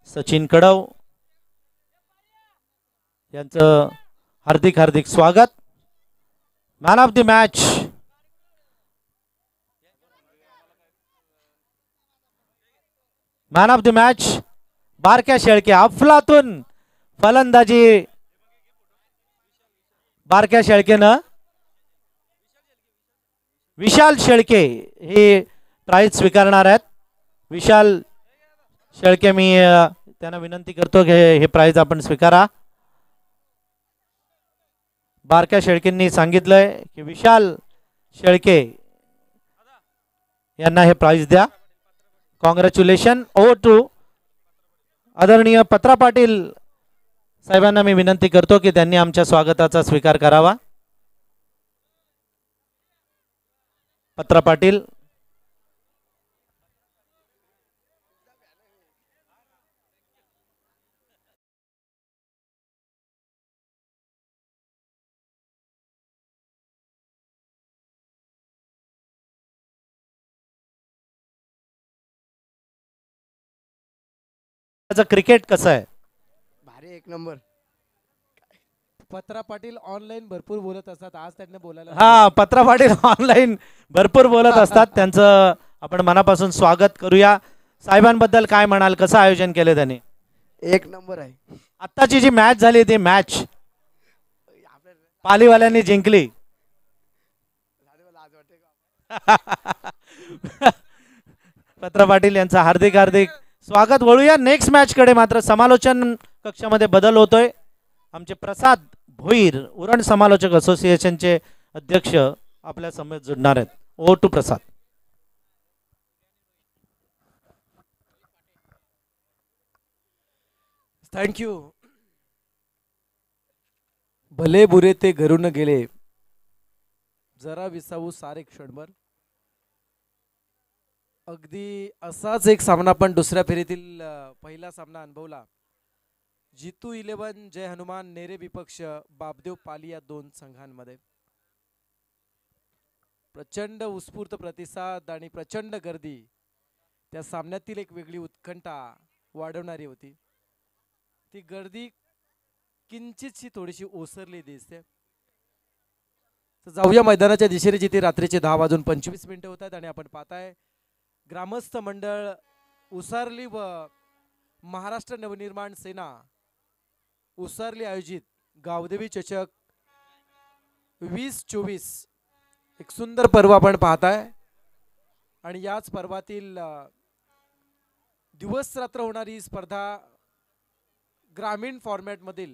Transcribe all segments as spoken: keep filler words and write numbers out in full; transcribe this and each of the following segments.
सचिन कडव यांचं हार्दिक हार्दिक स्वागत। Man of the match man of the match बारक्या शेळके अफलातून फलंदाजी बारक्या शेळकेनं विशाल शेळके हे प्राइज स्वीकारणार आहेत। विशाल शेळके मी त्यांना विनंती करतो की हे प्राइज आपण स्वीकारा। बारक्या शेळकेंनी सांगितलंय की विशाल शेळके यांना हे प्राइज द्या। कॉंग्रॅच्युलेशन। ओ टू आदरणीय पत्रा पाटील साहेबांना मी विनंती करतो की त्यांनी आमच्या स्वागताचा स्वीकार करावा। पत्रा पाटील क्रिकेट कसं आहे? भारी एक नंबर। पत्रा पाटील ऑनलाईन भरपूर बोलत असतात, आज त्यांनी बोलायला हा पत्रा पाटील ऑनलाईन भरपूर बोलत असतात, त्यांचं आपण मनापासून स्वागत करूया। साहेबांबद्दल काय म्हणाल, कसं आयोजन केले त्यांनी? एक नंबर आहे। आत्ताची जी मॅच झाली ती मॅच पालीवाल्यांनी जिंकली। पत्रा पाटील यांचा हार्दिक हार्दिक स्वागत। वळूया नेक्स्ट मॅच कडे। मात्र समालोचन कक्षामध्ये बदल होतोय। आमचे प्रसाद भोईर उरण समालोचक असोसिएशनचे अध्यक्ष आपल्या समेत जुडणार आहेत। ओ टू प्रसाद। थँक्यू। भले बुरे ते घरून गेले, जरा विसावू सारे क्षणभर। अगदी असाच एक सामना पण दुसऱ्या फेरीतील पहिला सामना अनुभवला। जितू इलेव्हन जय हनुमान नेरे विपक्ष बाबदेव पाली या दोन संघांमध्ये प्रचंड उत्स्फूर्त प्रतिसाद आणि प्रचंड गर्दी त्या सामन्यातील एक वेगळी उत्कंठा वाढवणारी होती। ती गर्दी किंचितशी थोडीशी ओसरली दिसते। जाऊया मैदानाच्या दिशेने, जिथे रात्रीचे दहा वाजून पंचवीस मिनिटं होत आहेत आणि आपण पाहताय ग्रामस्थ मंडळ उसारली व महाराष्ट्र नवनिर्माण सेना उसारली आयोजित गावदेवी चषक वीस चोवीस एक सुंदर पर्व आपण पाहताय। आणि याच पर्वातील दिवस रात्र होणारी स्पर्धा ग्रामीण फॉर्मॅट मधील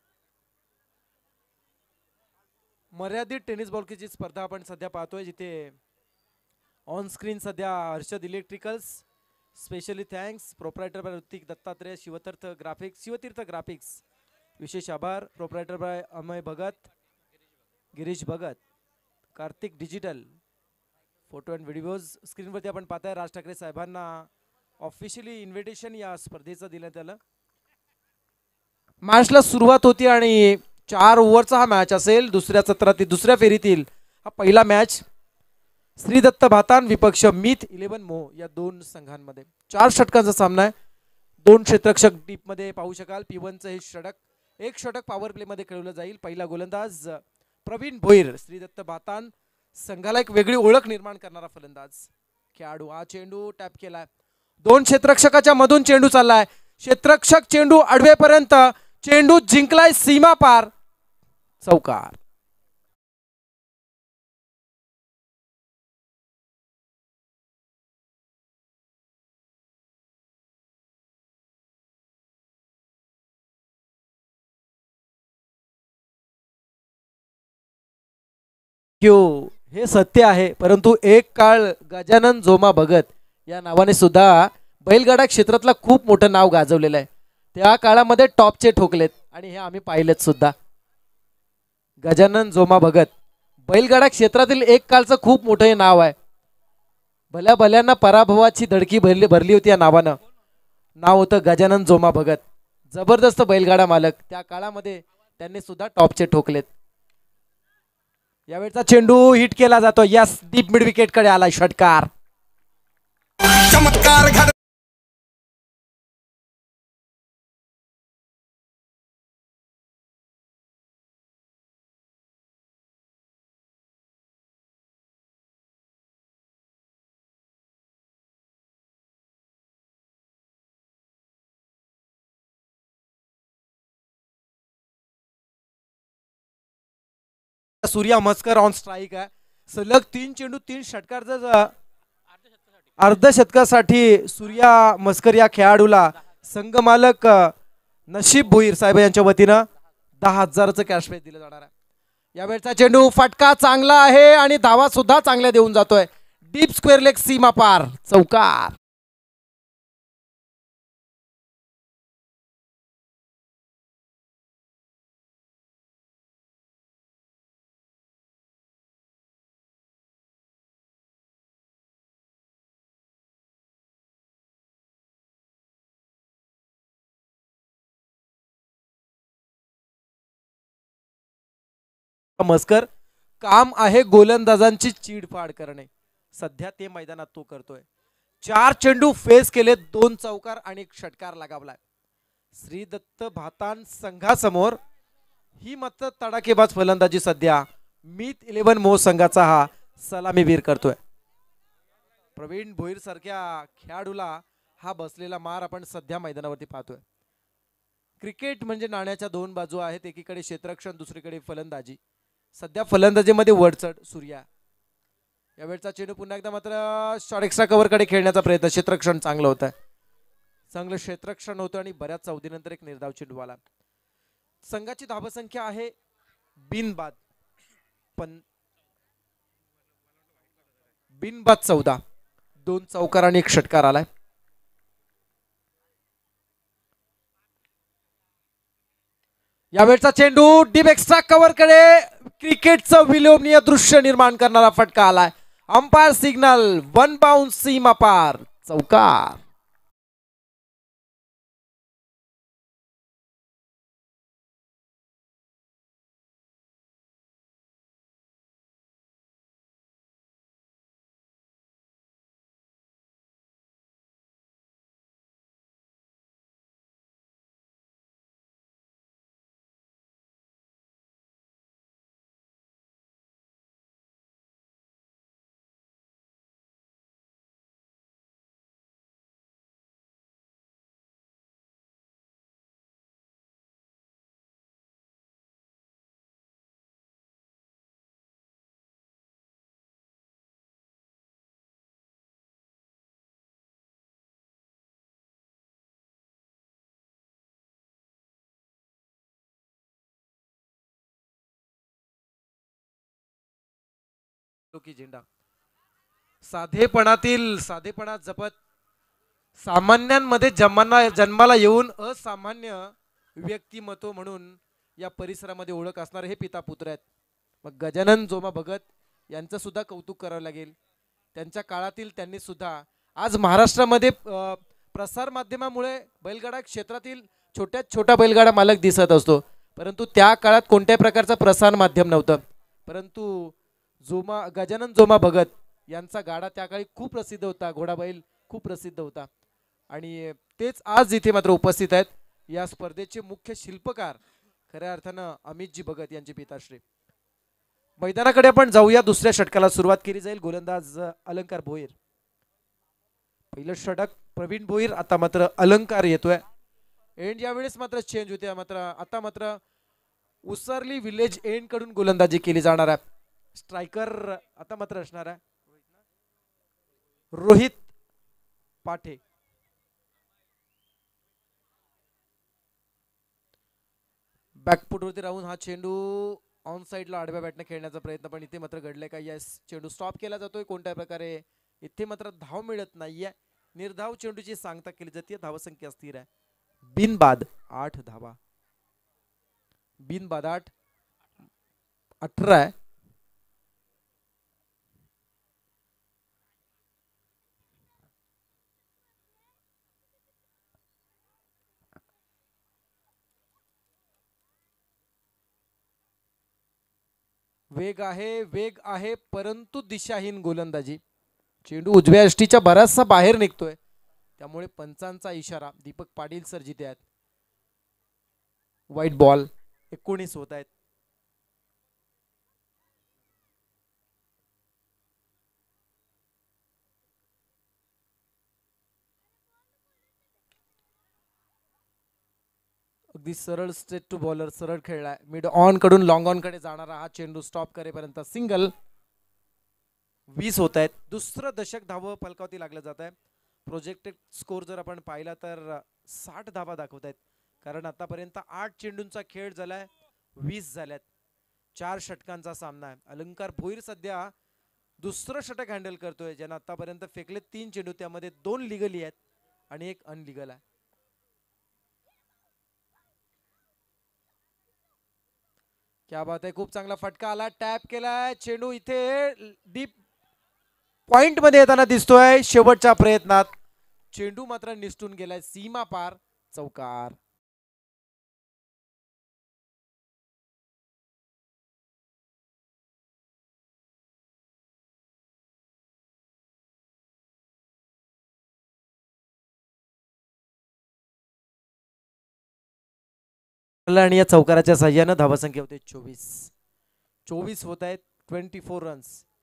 मर्यादित टेनिस बॉलची स्पर्धा आपण सध्या पाहतोय, जिथे ऑन स्क्रीन सध्या Harshad electricals specially thanks proprietor by Hrithik Dattatreya Shivtirth graphics Shivtirth graphics विशेष आभार proprietor by Amay Bhagat Girish Bhagat Kartik digital photo and videos. स्क्रीनवरती आपण पाहताय राज ठाकरे साहेबांना ऑफिशियली इन्व्हिटेशन या स्पर्धेचं देण्यात आलं। मॅचला सुरुवात होती आणि चार ओव्हरचा हा मॅच असेल। दुसऱ्या सत्रातील दुसऱ्या फेरीतील हा पहिला मॅच श्रीदत्त भातान विपक्ष मीत इलेव्हन मोह या दोन संघांमध्ये चार षटकांचा सामना आहे। दोन क्षेत्ररक्षक डीप मध्ये पाहू शकाल। पी वन चं हे षटक एक षटक पॉवर प्ले मध्ये खेळवलं जाईल। पहिला गोलंदाज प्रवीण भोईर श्रीदत्त भातान संघाला एक वेगळी ओळख निर्माण करणारा फलंदाज खेळाडू। हा चेंडू टॅप केलाय, दोन क्षेत्ररक्षकाच्या मधून चेंडू चाललाय, क्षेत्ररक्षक चेंडू अडवेपर्यंत चेंडू जिंकलाय सीमा पार, चौकार। हे सत्य आहे, परंतु एक काळ गजानन जोमा भगत या नावाने सुद्धा बैलगाडा क्षेत्रातला खूप मोठं नाव गाजवलेलं आहे। त्या काळामध्ये टॉपचे ठोकलेत आणि हे आम्ही पाहिलेत सुद्धा। गजानन जोमा भगत बैलगाडा क्षेत्रातील एक काळचं खूप मोठं हे नाव आहे। भल्या भल्यांना पराभवाची धडकी भरली भरली होती या नावानं। नाव होतं गजानन जोमा भगत, जबरदस्त बैलगाडा मालक। त्या काळामध्ये त्यांनी सुद्धा टॉपचे ठोकलेत। यावेळचा चेंडू हिट केला जातो, यस डीप मिड विकेट कडे आला षटकार। चमत्कार सूर्या मस्कर ऑन स्ट्राईक आहे. सलग तीन चेंडू तीन षटकार जर अर्धशतकासाठी सूर्या मस्कर या खेळाडूला संघ मालक नशीब भोईर साहेब यांच्या वतीनं दहा हजाराचं कॅश प्राइज दिलं जाणार आहे. यावेळचा चेंडू फटका चांगला आहे आणि धावा सुद्धा चांगल्या देऊन जातोय. डीप स्क्वेअर लेग सीमा पार चौकार. मस्कर काम आहे गोलंदाजांची चीडफाड करणे. सध्या ते मैदानात तो करतोय. चार चेंडू फेस केले, दोन चौकार आणि एक षटकार लगावलाय. श्री दत्त भातान संघासमोर ही मात्र तडाखेबाज फलंदाजी सध्या मीत इलेव्हन मोह संघाचा हा सलामीवीर करतोय. प्रवीण भोईर सारख्या खेळाडूला हा बसलेला मार आपण सध्या मैदानावरती पाहतोय. क्रिकेट म्हणजे नाण्याच्या दोन बाजू आहेत. एकीकडे क्षेत्ररक्षण, दुसरीकडे फलंदाजी. सध्या फलंदाजीमध्ये वरचढ सूर्या. यावेळचा चेंडू पुन्हा एकदा मात्र शॉर्ट एक्स्ट्रा कव्हर कडे खेळण्याचा प्रयत्न. क्षेत्ररक्षण चांगलं होत आहे, चांगलं क्षेत्ररक्षण होतं आणि बऱ्याच चौथीनंतर एक निर्धाव चेंडू आला. संघाची धावसंख्या आहे बिनबाद पण बिनबाद चौदा. दोन चौकार आणि एक षटकार आलाय. यावेळचा चेंडू डीप एक्स्ट्रा कव्हर कडे क्रिकेटचं विलोभनीय दृश्य निर्माण करणारा फटका आलाय. अंपायर सिग्नल वन बाउन्स सीमा पार चौकार. की झेंडा साधेपणातील साधेपणा जपत सामान्यांमध्ये जन्माला जन्माला येऊन असामान्य व्यक्तिमत्व म्हणून या परिसरामध्ये ओळख असणारे हे पिता पुत्र आहेत. मग गजानन जोमा भगत यांचं सुद्धा कौतुक करावं लागेल. त्यांच्या काळातील त्यांनी सुद्धा आज महाराष्ट्रामध्ये प्रसार माध्यमामुळे बैलगाडा क्षेत्रातील छोट्यात छोटा बैलगाडा मालक दिसत असतो, परंतु त्या काळात कोणत्याही प्रकारचा प्रसार माध्यम नव्हतं. परंतु जोमा गजानन जोमा भगत यांचा गाडा त्या काळी खूप प्रसिद्ध होता, घोडाबैल खूप प्रसिद्ध होता आणि तेच आज इथे मात्र उपस्थित आहेत. या स्पर्धेचे मुख्य शिल्पकार खऱ्या अर्थानं अमितजी भगत यांचे पिताश्री. मैदानाकडे आपण जाऊया. दुसऱ्या षटकाला सुरुवात केली जाईल. गोलंदाज अलंकार भोईर. पहिलं षटक प्रवीण भोईर. आता मात्र अलंकार येतोय. एंड यावेळेस मात्र चेंज होते. मात्र आता मात्र उसरली विलेज एंड कडून गोलंदाजी केली जाणार आहे. स्ट्रायकर आता मात्र असणार आहे रोहित पाठे. बॅकफुटवरती राहून हा चेंडू ऑन साइडला आडव्या बॅटने खेळण्याचा प्रयत्न, पण इथे मात्र घडले का यस चेंडू स्टॉप केला जातोय. कोणत्या प्रकारे इथे मात्र धाव मिळत नाहीये. निर्धाव चेंडूची सांगता केली जाते. धावसंख्या स्थिर आहे. बिनबाद आठ धावा. बिनबाद आठ अठरा आहे. वेग आहे वेग आहे परंतु दिशाहीन गोलंदाजी. चेंडू उजव्या यष्टीच्या बराचसा बाहेर निघतोय, त्यामुळे पंचांचा इशारा. दीपक पाटील सर जिथे आहेत. वाईट बॉल. एकोणीस होत आहेत. अगदी सरळ स्ट्रेट टू बॉलर सरळ खेळलाय. मिड ऑन कडून लॉंग ऑन कडे जाणारा हा चेंडू स्टॉप करेपर्यंत सिंगल. वीस होत आहेत. दुसरं दशक धावं फलकावती लागलं जात आहे. प्रोजेक्टेड स्कोर जर आपण पाहिला तर साठ धावा दाखवत आहेत, कारण आतापर्यंत आठ चेंडूंचा खेळ झालाय, वीस झाल्यात. चार षटकांचा सामना आहे. अलंकार भोईर सध्या दुसरं षटक हँडल करतोय, ज्यानं आतापर्यंत फेकले तीन चेंडू, त्यामध्ये दोन लिगली आहेत आणि एक अनलिगल आहे. क्या बात आहे, खूप चांगला फटका आला, टॅप केलाय चेंडू इथे डीप पॉइंट मध्ये येताना दिसतोय. शेवटच्या प्रयत्नात चेंडू मात्र निसटून गेलाय सीमा पार. चौकार. आणि या चौकाराच्या साह्यानं धावसंख्या होते चोवीस. चोवीस होत आहेत. Twenty four runs.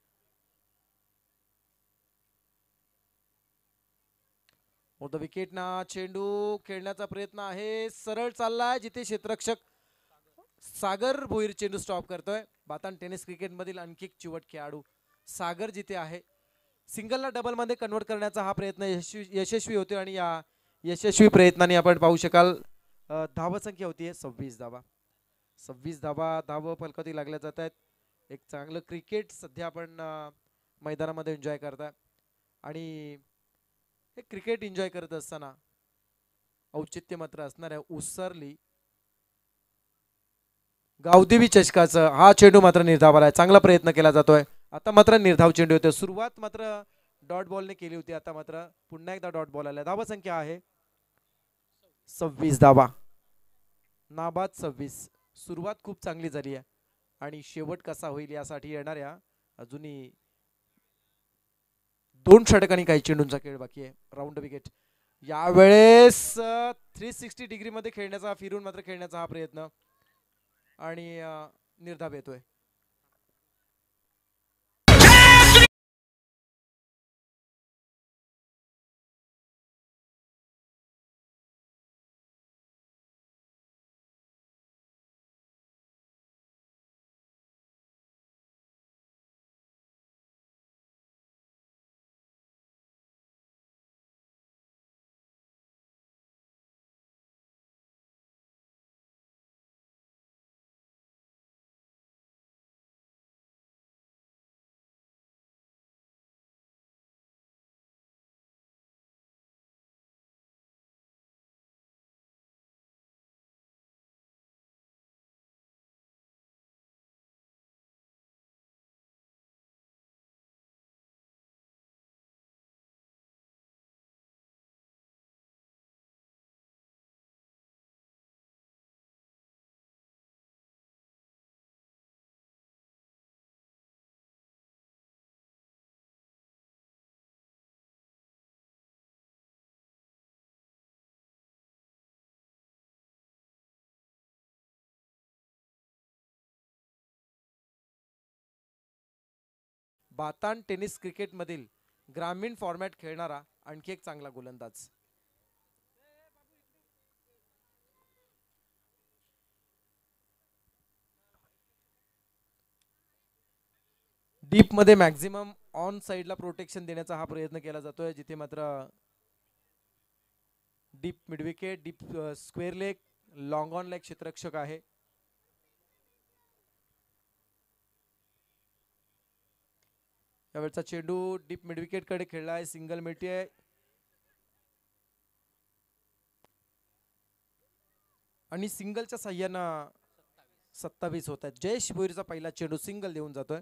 मोठं विकेट ना चेंडू खेळण्याचा प्रयत्न आहे, सरळ चाललाय जिथे क्षेत्ररक्षक सागर भोईर चेंडू स्टॉप करतोय. बातान टेनिस क्रिकेट मधील आणखी एक चिवट खेळाडू सागर जिथे आहे. सिंगलला डबल मध्ये कन्वर्ट करण्याचा हा प्रयत्न यशस्वी यशस्वी होतोय आणि या यशस्वी प्रयत्नाने आपण पाहू शकाल धावसंख्या होतीये सव्वीस धावा. सव्वीस धावा धाव फलकावती लागल्या जात आहेत. एक चांगलं क्रिकेट सध्या आपण मैदानामध्ये एन्जॉय करताय आणि हे क्रिकेट एन्जॉय करत असताना औचित्य मात्र असणार आहे उसरली गावदेवी चषकाचं. हा चेंडू मात्र निर्धाव आलाय. चांगला प्रयत्न केला जातोय. आता मात्र निर्धाव चेंडू होते. सुरुवात मात्र डॉट बॉलने केली होती, आता मात्र पुन्हा एकदा डॉट बॉल आला. धावा संख्या आहे सव्वीस धावा. नाबाद सव्वीस. सुरुवात खूप चांगली झाली आहे आणि शेवट कसा होईल यासाठी येणाऱ्या अजूनही दोन षटकांनी काही चेंडूंचा खेळ बाकी आहे. राऊंड विकेट यावेळेस थ्री सिक्स्टी डिग्री मध्ये खेळण्याचा, फिरून मात्र खेळण्याचा हा प्रयत्न आणि निर्धाव येतोय. बातान टेनिस क्रिकेट मधील ग्रामीण फॉर्मॅट खेळणारा आणखी एक चांगला गोलंदाज. डीप मध्ये मॅक्झिमम ऑन साइडला प्रोटेक्शन देण्याचा हा प्रयत्न केला जातोय, जिथे मात्र deep mid wicket, deep square leg, long on leg क्षेत्ररक्षक आहे. यावेळचा चेंडू डीप मिड विकेट कडे खेळलाय. सिंगल मिळते आणि सिंगलच्या साह्यानं सत्तावीस होत आहेत. जयेश भोईरचा पहिला चेंडू सिंगल देऊन जातोय.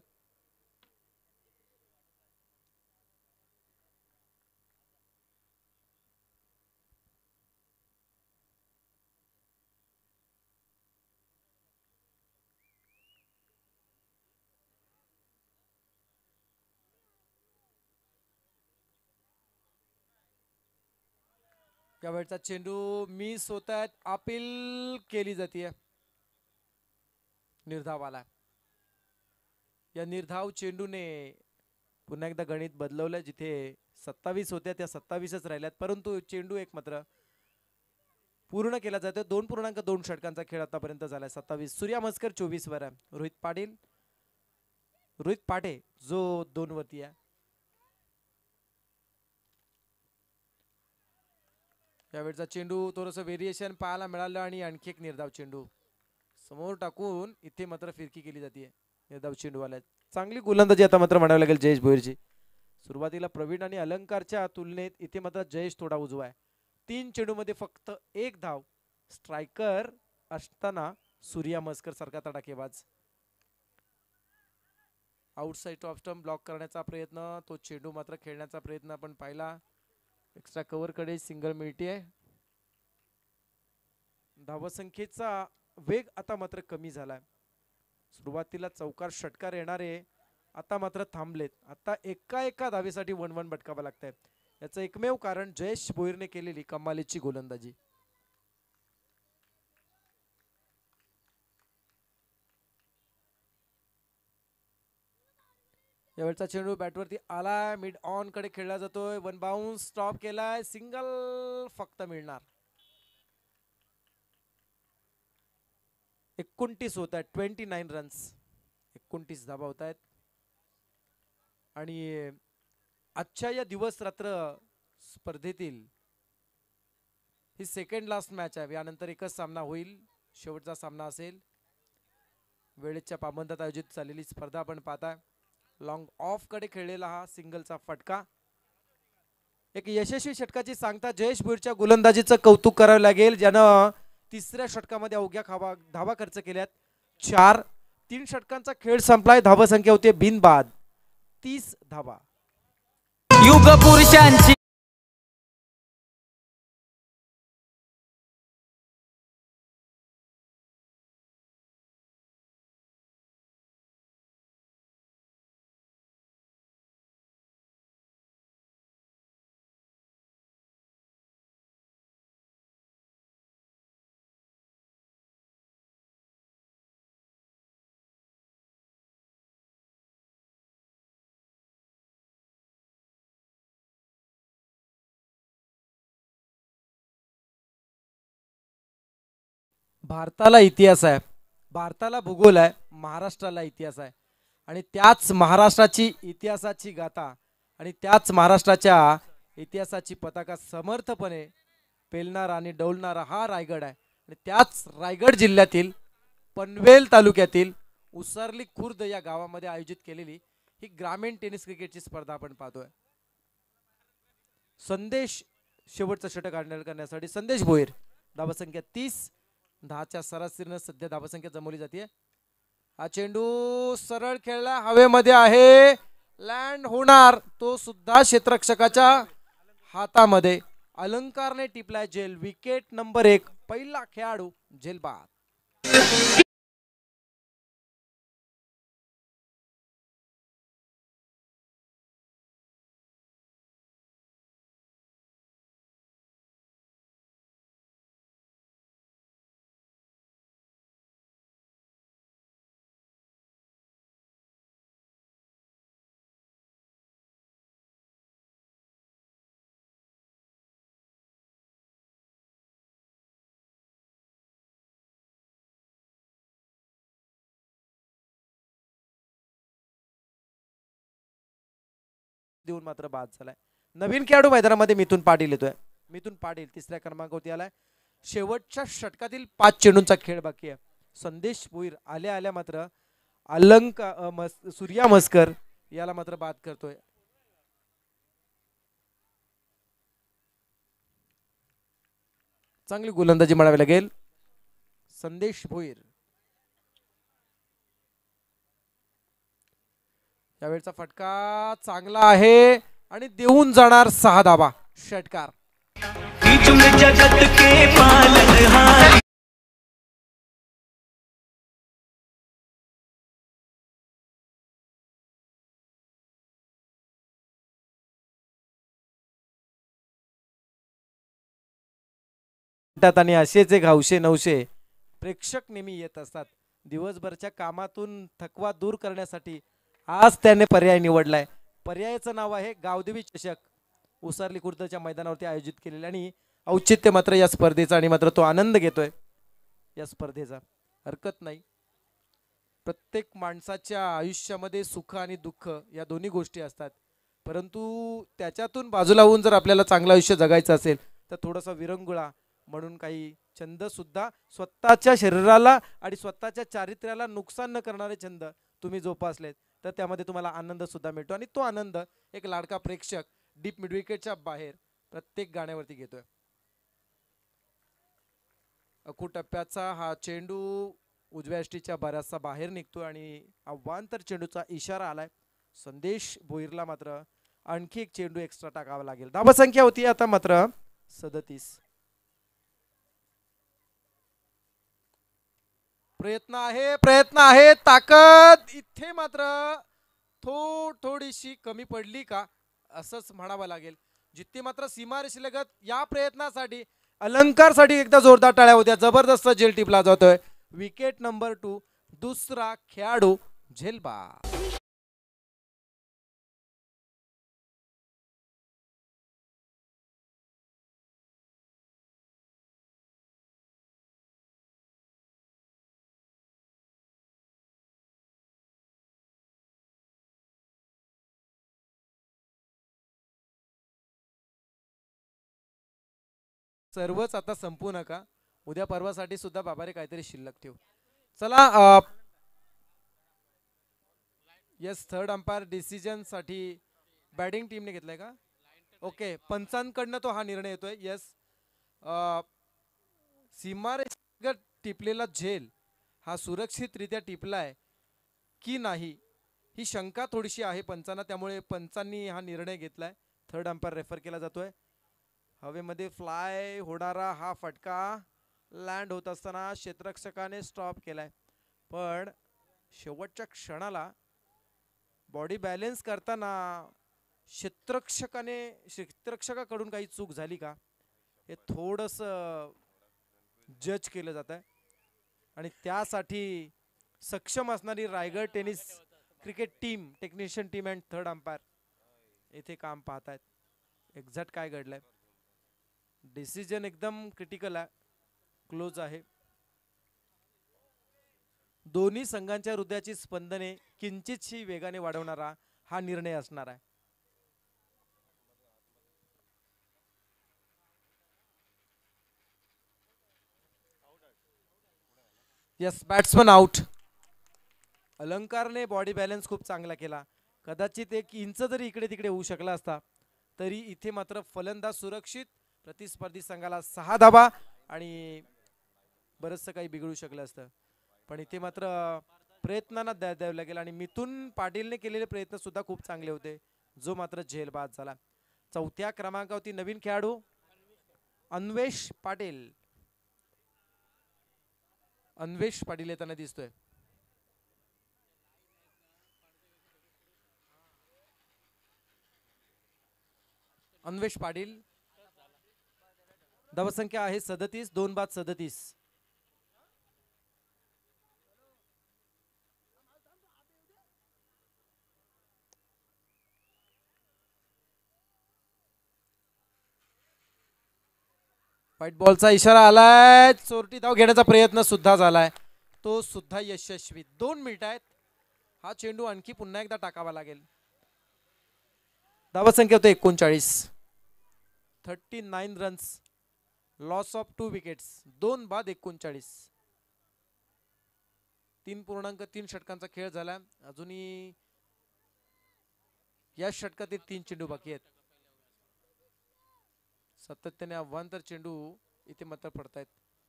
यावेळचा चेंडू मिस होत आहेत. अपील केली जाते. निर्धाव आला. या निर्धाव चेंडूने पुन्हा एकदा गणित बदलवलं, जिथे सत्तावीस होत्या त्या सत्तावीसच राहिल्यात, परंतु चेंडू एक मात्र पूर्ण केला जातो. दोन पूर्णांक दोन षटकांचा खेळ आतापर्यंत झालाय. सत्तावीस सूर्या मस्कर चोवीस वर आहे. रोहित पाटील रोहित पाटे जो दोन वरती आहे. यावेळचा चेंडू थोडस व्हेरिएशन पाहायला मिळालं आणि आणखी एक निर्धाव चेंडू समोर टाकून इथे मात्र फिरकी केली जाते. निर्धाव चेंडू आलाय. चांगली गोलंदाजी आता मात्र म्हणावं लागेल जयेश भोईरची. सुरुवातीला प्रवीण आणि अलंकारच्या तुलनेत इथे मात्र जयेश थोडा उजवा आहे. तीन चेंडू मध्ये फक्त एक धाव. स्ट्रायकर असताना सूर्या मस्कर सारखा तडाखेबाज. आउटसाइड ऑफ स्टंप ब्लॉक करण्याचा प्रयत्न. तो चेंडू मात्र खेळण्याचा प्रयत्न आपण पाहिला. एक्स्ट्रा कव्हर कडे सिंगल मिळते. धावसंख्येचा वेग आता मात्र कमी झालाय. सुरुवातीला चौकार षटकार येणारे आता मात्र थांबलेत. आता एका एका धावेसाठी वन वन भटकावं लागतंय. याचं एकमेव कारण जयेश भोईरने केलेली कमालीची गोलंदाजी. यावेळचा चेंडू बॅटवरती आलाय. मिड ऑन कडे खेळला जातोय. वन बाउन्स स्टॉप केलाय. सिंगल फक्त मिळणार. एकोणतीस होत आहेत. Twenty nine runs. एकोणतीस धाबा होत आहेत. आणि आजच्या या दिवस रात्र स्पर्धेतील ही सेकंड लास्ट मॅच आहे. यानंतर एकच सामना होईल. शेवटचा सामना असेल. वेळेच्या पाबंदात आयोजित झालेली स्पर्धा आपण पाहताय. लॉंग ऑफ कडे खेळलेला हा सिंगलचा फटका. एक यशस्वी षटकाची सांगता जयेश भोईरच्या गोलंदाजीचं कौतुक करावं लागेल. ज्यानं तिसऱ्या षटकामध्ये अवघ्या खावा धावा खर्च केल्यात चार. तीन षटकांचा खेळ संपलाय. धावा संख्या होते बिनबाद तीस धावा. युग पुरुषांची भारताला इतिहास आहे. भारताला भूगोल आहे. महाराष्ट्राला इतिहास आहे. आणि त्याच महाराष्ट्राची इतिहासाची गाथा आणि त्याच महाराष्ट्राच्या इतिहासाची पताका समर्थपणे पेलणारा आणि डौलणारा हा रायगड आहे. आणि त्याच रायगड जिल्ह्यातील पनवेल तालुक्यातील उसरली खुर्द या गावामध्ये आयोजित केलेली ही ग्रामीण टेनिस क्रिकेटची स्पर्धा आपण पाहतोय. संदेश शेवटचं षटक हँडल करण्यासाठी संदेश भोईर. धावसंख्या तीस. दहाच्या सरासरीनं सध्या धावसंख्या जमवली जाते. हा चेंडू सरळ खेळला. हवेमध्ये आहे. लँड होणार. तो सुद्धा क्षेत्ररक्षकाच्या हातामध्ये. अलंकारने टिपलाय जेल. विकेट नंबर एक. पहिला खेळाडू जेलबाद. देऊन मात्र बाद झालाय. नवीन खेळाडू मैदानामध्ये मिथुन पाटील येतोय. मिथुन पाटील तिसऱ्या क्रमांकावरती आलाय. शेवटच्या षटकातील पाच चेंडूंचा खेळ बाकी आहे. संदेश भोईर आल्या आल्या मात्र अलंका मस, सूर्या मस्कर याला मात्र बाद करतोय. चांगली गोलंदाजी म्हणावी लागेल संदेश भोईर. यावेळचा फटका चांगला आहे आणि देऊन जाणार सहा धावा. षटकार. जगत के पालनहार आणि असेच एक हौशे नवशे प्रेक्षक नेहमी येत असतात. दिवसभरच्या कामातून थकवा दूर करण्यासाठी आज त्याने पर्याय निवडलाय. पर्यायाचं नाव आहे गावदेवी चषक. उसरली खुर्दच्या मैदानावरती आयोजित केलेले आणि औचित्य मात्र या स्पर्धेचा आणि मात्र तो आनंद घेतोय या स्पर्धेचा. हरकत नाही. प्रत्येक माणसाच्या आयुष्यामध्ये सुख आणि दुःख या दोन्ही गोष्टी असतात, परंतु त्याच्यातून बाजूला होऊन जर आपल्याला चांगलं आयुष्य जगायचं असेल तर थोडासा विरंगुळा म्हणून काही छंद सुद्धा स्वतःच्या शरीराला आणि स्वतःच्या चारित्र्याला नुकसान न करणारे छंद तुम्ही जोपासलेत तर त्यामध्ये तुम्हाला आनंद सुद्धा मिळतो आणि तो आनंद एक लाडका प्रेक्षक डीप मिडविकेटच्या बाहेर प्रत्येक गाण्यावरती घेतोय. अकू टप्प्याचा हा चेंडू उजव्या यष्टीच्या बऱ्याचसा बाहेर निघतोय आणि अवांतर चेंडूचा इशारा आलाय. संदेश भोईरला मात्र आणखी एक चेंडू एक्स्ट्रा टाकावा लागेल. धावसंख्या होती आता मात्र सदतीस. प्रयत्न आहे प्रयत्न आहे ताकद इथे मात्र थोड थोडीशी कमी पडली का असंच म्हणावं लागेल. जिथे मात्र सीमारेषेलगत या प्रयत्नासाठी अलंकारसाठी एकदा जोरदार टाळ्या होत्या. जबरदस्त झेल टिपला जातोय. Wicket number two. दुसरा खेळाडू झेलबा. सर्वच आता संपू नका. उद्या परवासाठी सुद्धा बाबारे काहीतरी शिल्लक ठेव. चला यस थर्ड अंपायर डिसिजन साठी बॅटिंग टीमने घेतलाय का? ओके पंचांकडनं तो हा निर्णय येतोय. यस सीमारेषेलगत टिपलेला झेल हा सुरक्षितरित्या टिपलाय की नाही ही शंका थोडीशी आहे पंचांना, त्यामुळे पंचांनी हा निर्णय घेतलाय. थर्ड अंपायर रेफर केला जातोय. हवेमध्ये फ्लाय होणारा हा फटका लँड होत असताना क्षेत्ररक्षकाने स्टॉप केलाय, पण शेवटच्या क्षणाला बॉडी बॅलेन्स करताना क्षेत्ररक्षकाने क्षेत्ररक्षकाकडून काही चूक झाली का हे थोडस जज केलं जात आहे आणि त्यासाठी सक्षम असणारी Raigad tennis cricket team technician team and third umpire येथे काम पाहत आहेत. एक्झॅक्ट काय घडलंय डिसिजन एकदम क्रिटिकल आहे, क्लोज आहे. दोन्ही संघांच्या हृदयाची स्पंदने किंचितशी वेगाने वाढवणारा हा निर्णय असणार आहे. Yes batsman out. अलंकारने बॉडी बॅलन्स खूप चांगला केला. कदाचित एक इंच जरी इकडे तिकडे होऊ शकला असता तरी इथे मात्र फलंदाज सुरक्षित. प्रतिस्पर्धी संघाला सहा धावा आणि बरंचसं काही बिघडू शकलं असतं, पण इथे मात्र प्रयत्नांना द्या द्यावं लागेल आणि मिथुन पाटीलने केलेले प्रयत्न सुद्धा खूप चांगले होते, जो मात्र झेलबाद झाला. चौथ्या क्रमांकावरती नवीन खेळाडू अन्वेष पाटील. अन्वेष पाटील येताना दिसतोय. अन्वेष पाटील. धावसंख्या आहे सदतीस. दोन बाद सदतीस. व्हाईट बॉलचा इशारा आलाय. चोरटी धाव घेण्याचा प्रयत्न सुद्धा झालाय, तो सुद्धा यशस्वी. दोन मिनिट आहेत. हा चेंडू आणखी पुन्हा एकदा टाकावा लागेल. धावसंख्या होते एकोणचाळीस. Thirty nine runs. Loss of two wickets. दोन बाद एकोणचाळीस. तीन पूर्णांक तीन षटकांचा खेळ झाला. अजूनही या षटकातील तीन चेंडू बाकी आहेत. सातत्याने अवांतर चेंडू इथे मात्र पडतायत.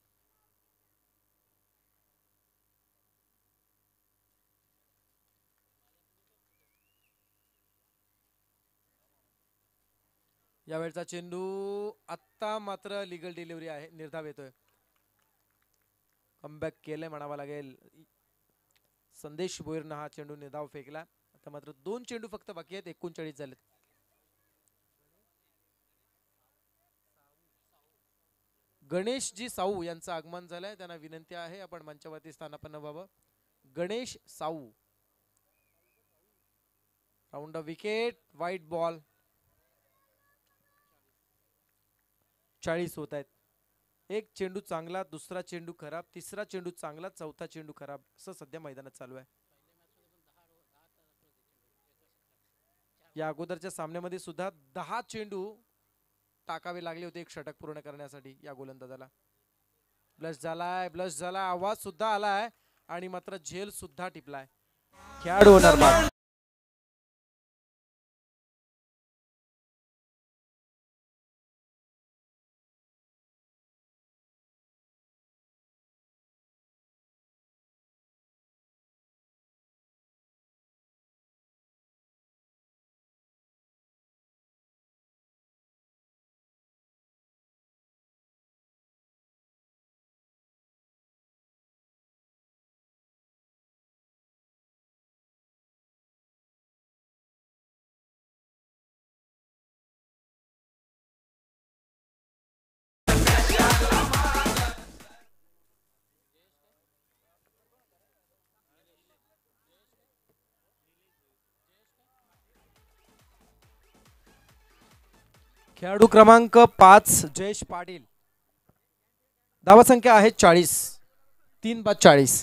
यावेळचा चेंडू आत्ता मात्र लिगल डिलिव्हरी आहे. निर्धाव येतोय. कमबॅक केलंय म्हणावा लागेल. संदेश भोईरनं हा चेंडू निर्धाव फेकला. आता मात्र दोन चेंडू फक्त बाकी आहेत. एकोणचाळीस झालेत. गणेशजी साऊ यांचं आगमन झालंय. त्यांना विनंती आहे आपण मंचावरती स्थानापन्न व्हावं. Ganesh Sau. Round a wicket. White ball. चाळीस होत आहेत. एक चेंडू चांगला, दुसरा चेंडू खराब, तिसरा चेंडू चांगला, चौथा चेंडू खराब, असं सध्या मैदानात चालू आहे. या अगोदरच्या सामन्यामध्ये सुद्धा दहा चेंडू टाकावे लागले होते एक षटक पूर्ण करण्यासाठी या गोलंदाजाला. ब्लश झालाय, ब्लश झाला, आवाज सुद्धा आलाय आणि मात्र झेल सुद्धा टिपलाय. खेळाडू होणार बाद. खेळाडू क्रमांक पाच जयेश पाटील. धावा संख्या आहे चाळीस. तीन बाद चाळीस.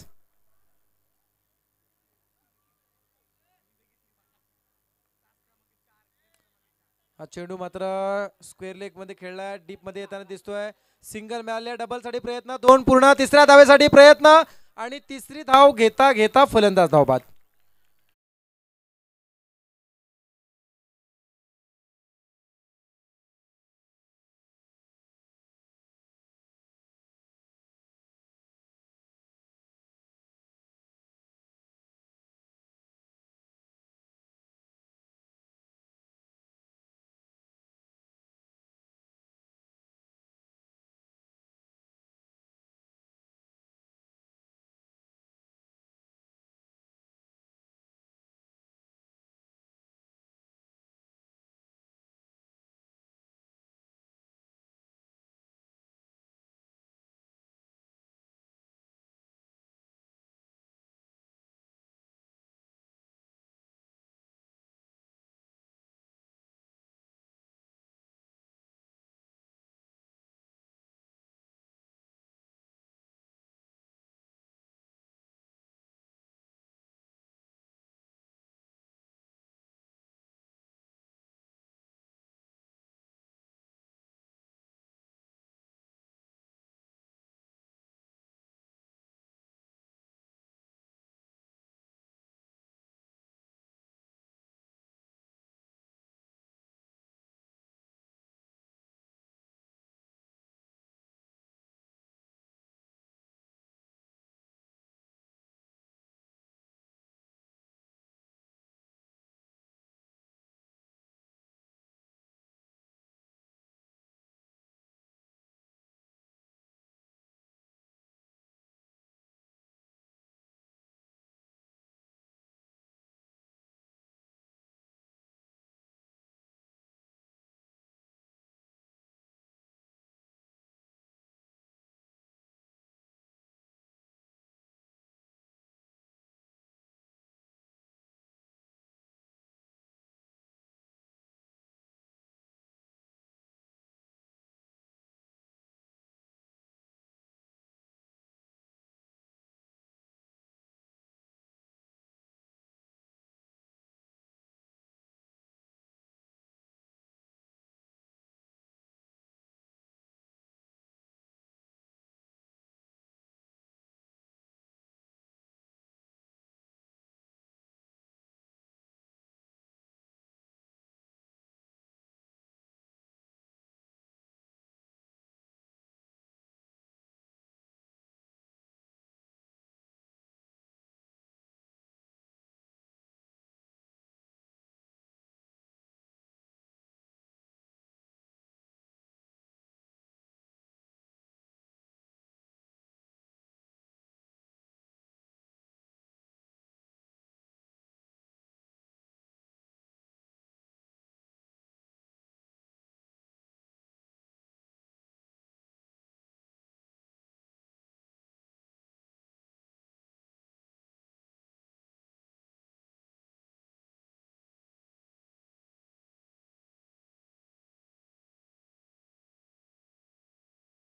हा चेंडू मात्र स्क्वेअर लेग मध्ये खेळलाय, डीप मध्ये येताना दिसतोय. सिंगल मिळाले, डबल साठी प्रयत्न, दोन पूर्ण, तिसऱ्या धावेसाठी प्रयत्न आणि तिसरी धाव घेता घेता फलंदाज धावबाद.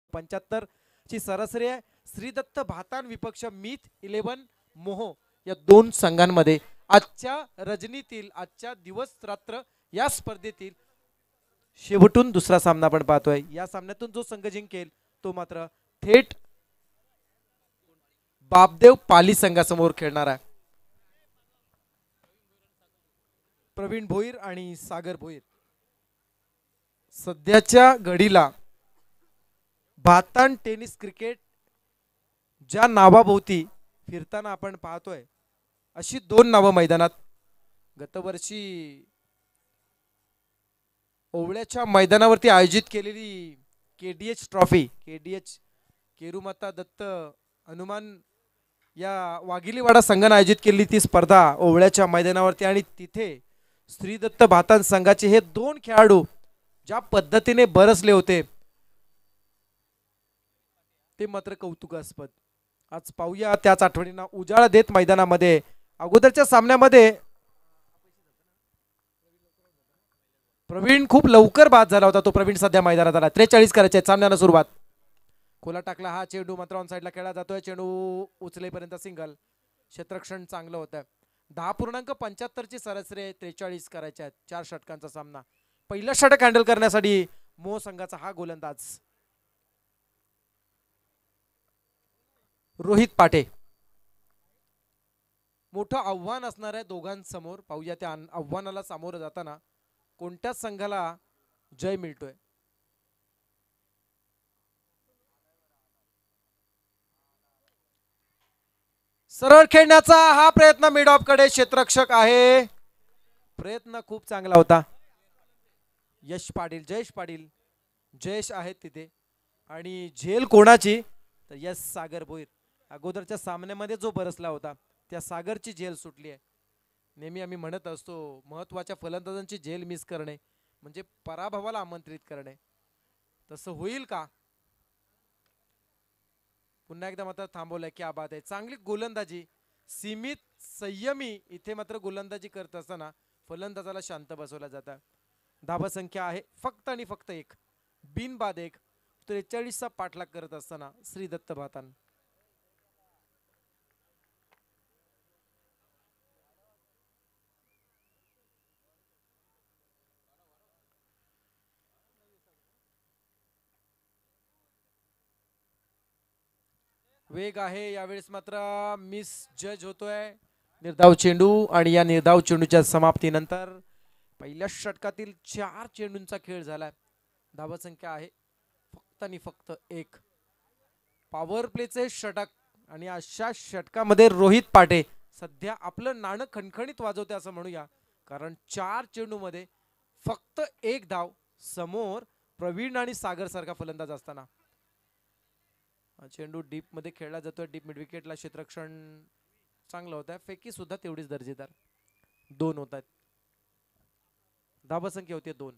पंच्याहत्तर ची सरासरी आहे. श्रीदत्त भातान विपक्ष मीत इलेव्हन मोहो या दोन संघांमध्ये आजच्या रजनीतील आजच्या दिवस रात्र या स्पर्धेतील शेवटून दुसरा सामना आपण पाहतोय. या सामन्यातून जो संघ जिंकेल तो मात्र थेट बापदेव पाली संघासमोर खेळणार आहे. प्रवीण भोईर आणि सागर भोईर सध्याच्या घडीला भातान टेनिस क्रिकेट ज्या नावाभोवती फिरताना आपण पाहतोय अशी दोन नावं मैदानात गतवर्षी ओवळ्याच्या मैदानावरती आयोजित केलेली KDH trophy KDH Kerumata Datta Hanuman या वाघिलीवाडा संघाने आयोजित केलेली ती स्पर्धा ओवळ्याच्या मैदानावरती आणि तिथे श्रीदत्त भातान संघाचे हे दोन खेळाडू ज्या पद्धतीने बरसले होते ते मात्र कौतुकास्पद. आज पाहूया त्याच आठवणींना उजाळा देत मैदानामध्ये अगोदरच्या सामन्यामध्ये प्रवीण खूप लवकर बाद झाला होता. तो प्रवीण सध्या मैदानात आला. त्रेचाळीस करायचे सामन्याला सुरुवात. खोला टाकला हा चेंडू मात्र ऑन साईडला खेळला जातोय. चेंडू उचलेपर्यंत सिंगल. क्षेत्ररक्षण चांगलं होतं. दहा पूर्णांक पंच्याहत्तर ची सरासरी त्रेचाळीस करायचे आहेत. चार षटकांचा सामना. पहिला षटक हँडल करण्यासाठी मोह संघाचा हा गोलंदाज रोहित पाटे. मोठं आव्हान असणार आहे दोघांसमोर. पाहूया त्या आव्हानाला सामोरं जाताना कोणत्या संघाला जय मिळतोय. सरळ खेळण्याचा हा प्रयत्न मिड ऑफ कडे. क्षेत्ररक्षक आहे. प्रयत्न खूप चांगला होता. यश पाटील जयेश पाटील जयेश आहेत तिथे आणि झेल कोणाची तर यश सागर भोईर. अगोदरच्या सामन्यामध्ये जो बरसला होता त्या सागरची झेल सुटली आहे. नेहमी आम्ही म्हणत असतो महत्वाच्या फलंदाजांची झेल मिस करणे म्हणजे पराभवाला आमंत्रित करणे. तसं होईल का. पुन्हा एकदा मात्र थांबवलंय. क्या बात आहे. चांगली गोलंदाजी सीमित संयमी इथे मात्र गोलंदाजी करत असताना फलंदाजाला शांत बसवला जातं. धावा संख्या आहे फक्त आणि फक्त एक. बिनबाद एक. त्रेचाळीसचा पाठलाग करत असताना श्रीदत्त भातान. वेग आहे यावेळेस मात्र मिस जज होतोय. निर्धाव चेंडू आणि या निर्धाव चेंडूच्या समाप्तीनंतर पहिल्या षटकातील चार चेंडूंचा खेळ झालाय. धावा संख्या आहे फक्त आणि फक्त एक. पॉवर प्लेचे षटक आणि अशा षटकामध्ये रोहित पाटे सध्या आपलं नाणं खणखणीत वाजवते असं म्हणूया. कारण चार चेंडू मध्ये फक्त एक धाव. समोर प्रवीण आणि सागर सारखा फलंदाज असताना चेंडू डीप मध्ये खेळला जातोय. डीप मिड विकेटला क्षेत्ररक्षण चांगलं होत आहे. फेकी सुद्धा तेवढीच दर्जेदार. दोन होत आहेत. धावा संख्या होती दोन.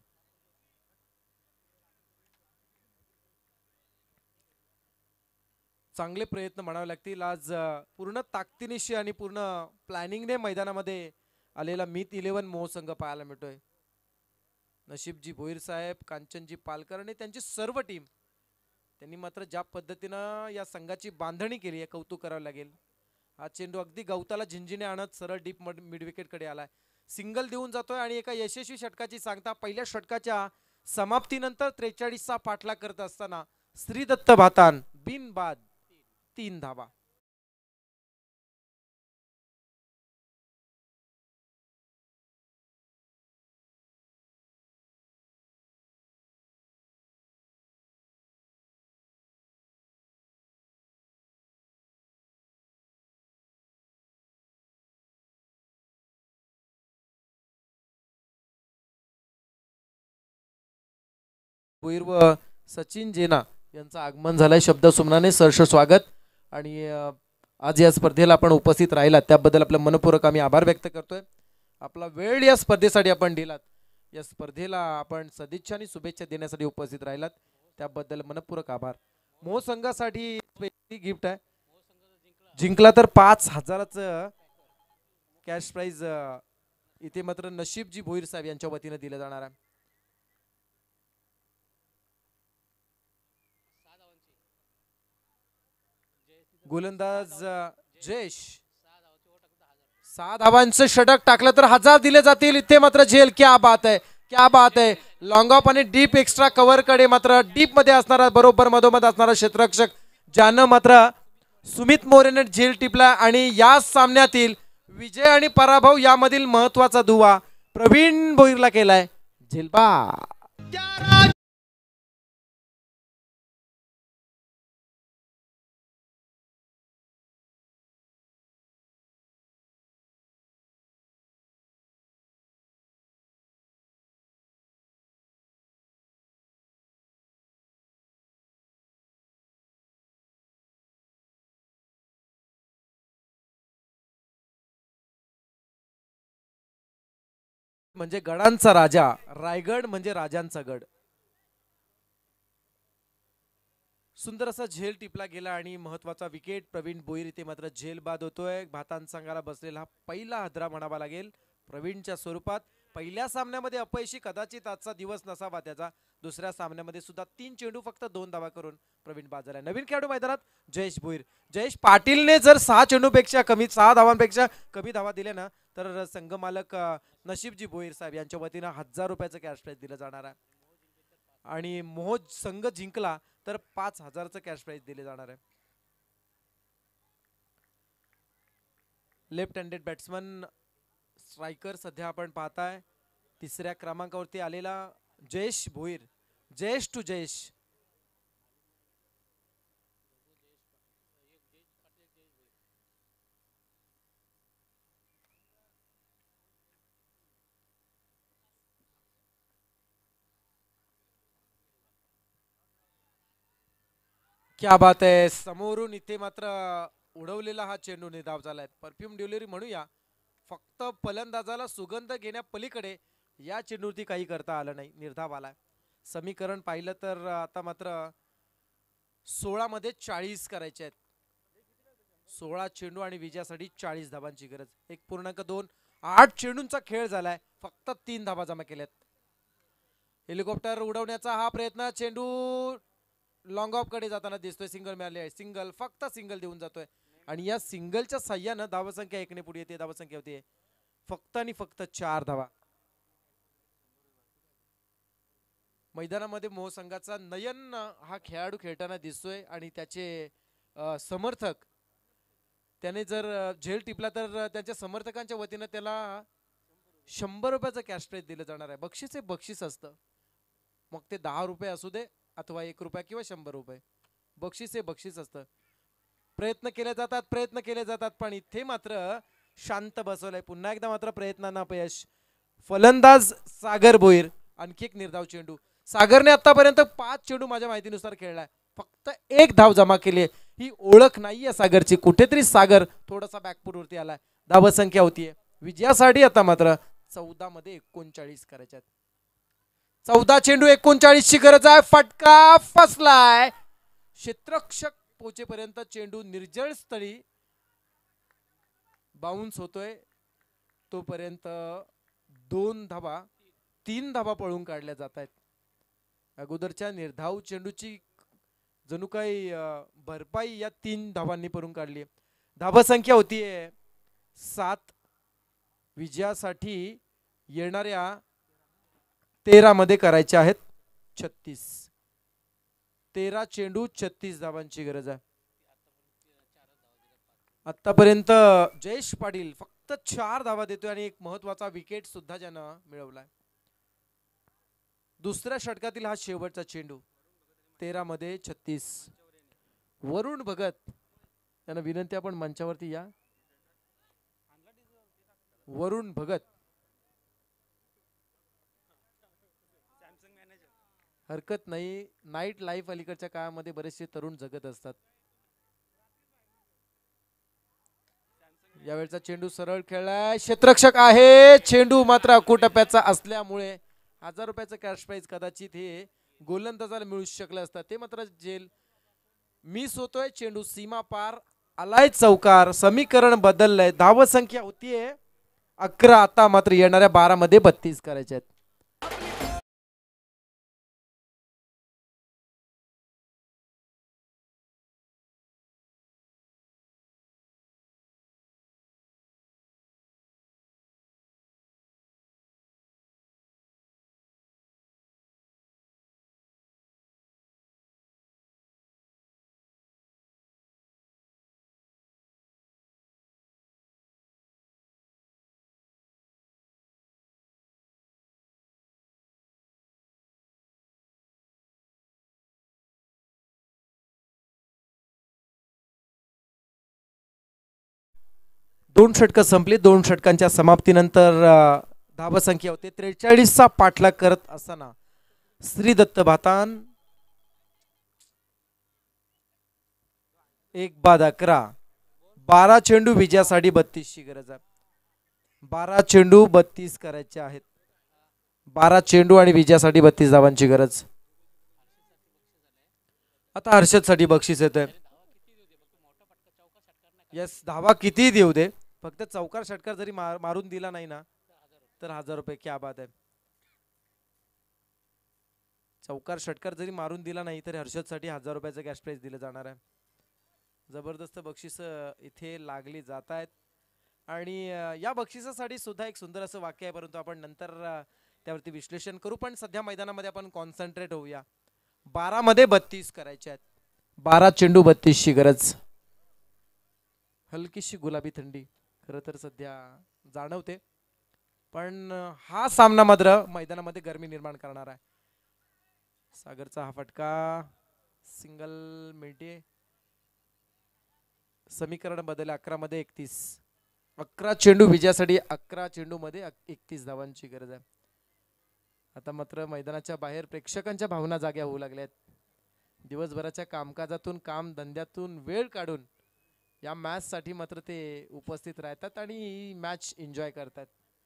चांगले प्रयत्न म्हणावे लागतील आज. पूर्ण ताकदीनिशी आणि पूर्ण प्लॅनिंगने मैदानामध्ये आलेला मीत इलेव्हन मोह संघ पाहायला मिळतोय. नशीबजी भोईर साहेब, कांचनजी पालकर आणि त्यांची सर्व टीम त्यांनी मात्र ज्या पद्धतीनं या संघाची बांधणी केली आहे कौतुक करावं लागेल. हा चेंडू अगदी गवताला झिंजिने आणत सरळ डीप मिड विकेट कडे आलाय. सिंगल देऊन जातोय आणि एका यशस्वी षटकाची सांगता पहिल्या षटकाच्या समाप्तीनंतर त्रेचाळीसचा पाठलाग करत असताना श्रीदत्त भातान बिनबाद तीन धावा. भोईर व सचिन जेना यांचं आगमन झालंय. शब्द सुमनाने सहर्ष स्वागत. आणि आज या स्पर्धेला आपण उपस्थित राहिलात त्याबद्दल आपलं मनपूर्वक आम्ही आभार व्यक्त करतोय. आपला वेळ या स्पर्धेसाठी आपण दिलात. या स्पर्धेला आपण सदिच्छा आणि शुभेच्छा देण्यासाठी उपस्थित राहिलात त्याबद्दल मनपूर्वक आभार. मोह संघासाठी गिफ्ट आहे. जिंकला तर पाच हजाराचं कॅश प्राइज इथे मात्र नशीबजी भोईर साहेब यांच्या वतीने दिलं जाणार आहे. गोलंदाज अ, जयेश सहा धावांचं षटक टाकलं तर हजार दिले जातील. इथे मात्र झेल. क्या बात आहे, क्या बात आहे. लॉंग ऑफ आणि डीप एक्स्ट्रा कव्हर कडे मात्र डीप मध्ये असणारा बरोबर मधोमध असणारा क्षेत्ररक्षक ज्यानं मात्र सुमित मोरेने झेल टिपला. आणि या सामन्यातील विजय आणि पराभव यामधील महत्वाचा दुवा प्रवीण भोईरला केलाय. झेलबा म्हणजे गडांचा राजा, रायगड म्हणजे राजांचा गड. सुंदर असा झेल टिपला गेला आणि महत्वाचा विकेट प्रवीण भोईर इथे मात्र झेल बाद होतोय. भातान संघाला बसलेला हा पहिला हादरा म्हणावा लागेल प्रवीणच्या स्वरूपात. पहिल्या सामन्यामध्ये अपयशी कदाचित आजचा दिवस नसावा त्याचा. दुसऱ्या सामन्यामध्ये सुद्धा तीन चेंडू फक्त दोन धावा करून प्रवीण बाद झाला. नवीन खेळाडू मैदानात जयेश भोईर. जयेश पाटीलने जर सहा चेंडूपेक्षा कमी सहा धावांपेक्षा कमी धावा दिल्या ना तर संघ मालक नशीबजी भोईर साहेब यांच्या वतीनं हजार रुपयाचं कॅश प्राइज दिलं जाणार आहे. आणि मोह संघ जिंकला तर पाच हजारचं कॅश प्राइज दिले जाणार आहे. लेफ्ट हँडेड बॅट्समन स्ट्रायकर सध्या आपण पाहताय तिसऱ्या क्रमांकावरती आलेला जयेश भोईर. जयेश टू जयेश. क्या बात आहे. समोरून इथे मात्र उडवलेला हा चेंडू निर्धाव झालाय. परफ्यूम डिलिव्हरी म्हणूया. फक्त फलंदाजाला सुगंध घेण्या पलीकडे या चेंडूवरती काही करता आलं नाही. निर्धाव आलाय. समीकरण पाहिलं तर आता मात्र सोळा मध्ये चाळीस करायचे आहेत. सोळा चेंडू आणि विजयासाठी चाळीस धावांची गरज. एक पूर्णांक दोन आठ चेंडूंचा खेळ झालाय. फक्त तीन धावा जमा केल्यात. हेलिकॉप्टर उडवण्याचा हा प्रयत्न. चेंडू लॉंग ऑफ कडे जाताना दिसतोय. सिंगल मिळाले आहे. सिंगल फक्त सिंगल देऊन जातोय. आणि या सिंगलच्या साह्यानं धावसंख्या एकने पुढे येते. धावसंख्या होती फक्त आणि फक्त चार धावा. मैदानामध्ये मोह संघाचा नयन हा खेळाडू खेळताना दिसतोय आणि त्याचे समर्थक त्याने जर झेल टिपला तर त्याच्या समर्थकांच्या वतीनं त्याला शंभर रुपयाचं कॅश प्राइज दिलं जाणार आहे. बक्षीस हे बक्षीस असतं. मग ते दहा रुपये असू दे अथवा एक रुपया किंवा शंभर रुपये. बक्षीस हे बक्षीस असतं. प्रयत्न केले जातात प्रयत्न केले जातात पण इथे मात्र शांत बसवलंय. पुन्हा एकदा मात्र प्रयत्नांना अपयश. फलंदाज सागर भोईर. आणखी एक निर्धाव चेंडू. सागरने आतापर्यंत पाच चेंडू माझ्या माहितीनुसार खेळलाय. फक्त एक धाव जमा केली. ही ओळख नाहीये सागरची. कुठेतरी सागर थोडासा बॅकफूट वरती आलाय. धावसंख्या होतीये विजयासाठी आता मात्र चौदा मध्ये एकोणचाळीस करायच्या आहेत. चौदा चेंडू एकोणचाळीस ची गरज आहे. फटका फसलाय. क्षेत्ररक्षक पोहोचेपर्यंत चेंडू निर्जळ स्थळी बाउन्स होतोय. तोपर्यंत दोन धावा तीन धावा पळून काढल्या जात आहेत. अगोदरच्या निर्धाव चेंडूची जणू काही भरपाई या तीन धावांनी पळून काढली. धावसंख्या होतीये सात. विजयासाठी येणाऱ्या तेरा मध्ये करायचे आहेत छत्तीस. तेरा चेंडू छत्तीस धावांची गरज आहे. आतापर्यंत जयेश पाटील फक्त चार धावा देतोय आणि एक महत्वाचा विकेट सुद्धा ज्यानं मिळवलाय. दुसऱ्या षटकातील हा शेवटचा चेंडू. तेरा मध्ये छत्तीस. वरुण भगत यांना विनंती आपण मंचावरती या. वरुण भगत. हरकत नाही. नाईट लाईफ अलीकडच्या काळामध्ये बरेचसे तरुण जगत असतात. यावेळचा चेंडू सरळ खेळलाय. क्षेत्ररक्षक आहे. चेंडू मात्र अकुटप्याचा असल्यामुळे हजार रुपयाचं कॅश प्राइज कदाचित हे गोलंदाजाला मिळू शकलं असतं. ते मात्र जेल मिस होतोय. चेंडू सीमा पार आलाय. चौकार. समीकरण बदललंय. धावसंख्या होतीये अकरा. आता मात्र येणाऱ्या बारा मध्ये बत्तीस करायचे आहेत. दोन षटकं संपली. दोन षटकांच्या समाप्तीनंतर अ, धावसंख्या होते त्रेचाळीसचा पाठलाग करत असताना श्री दत्त भातान एक बाद अकरा. बारा चेंडू विजयासाठी बत्तीसची गरज आहे. बारा चेंडू बत्तीस करायचे आहेत. बारा चेंडू आणि विजयासाठी बत्तीस धावांची गरज. आता हर्षदसाठी बक्षीस येतंय. यस, धावा किती देऊ दे, फक्त चौकार षटकार जरी मार, मारून दिला नाही ना तर हजार रुपये. क्या बात आहे. चौकार षटकार जरी मारून दिला नाही तरी हर्षदसाठी हजार रुपयाचं कॅश प्राइज दिलं जाणार आहे. जबरदस्त बक्षीस इथे लागली जात आहेत. आणि या बक्षिसासाठी सुद्धा एक सुंदर असं वाक्य आहे, परंतु आपण नंतर त्यावरती विश्लेषण करू. पण सध्या मैदानामध्ये आपण कॉन्सन्ट्रेट होऊया. बारा मध्ये बत्तीस करायचे आहेत. बारा चेंडू बत्तीसची गरज. हलकीशी गुलाबी थंडी खरं तर सध्या जाणवते, पण हा सामना मात्र मैदानामध्ये गरमी निर्माण करणार आहे. सागरचा हा फटका सिंगल मिळते. समीकरण बदलले. अकरा मध्ये एकतीस. अकरा चेंडू विजयासाठी अकरा चेंडू मध्ये एकतीस धावांची गरज आहे. आता मात्र मैदानाच्या बाहेर प्रेक्षकांच्या भावना जाग्या होऊ लागल्यात. दिवसभराच्या कामकाजातून काम धंद्यातून वेळ काढून या मॅच साठी मात्र ते उपस्थित राहतात आणि ही मॅच एन्जॉय करतात.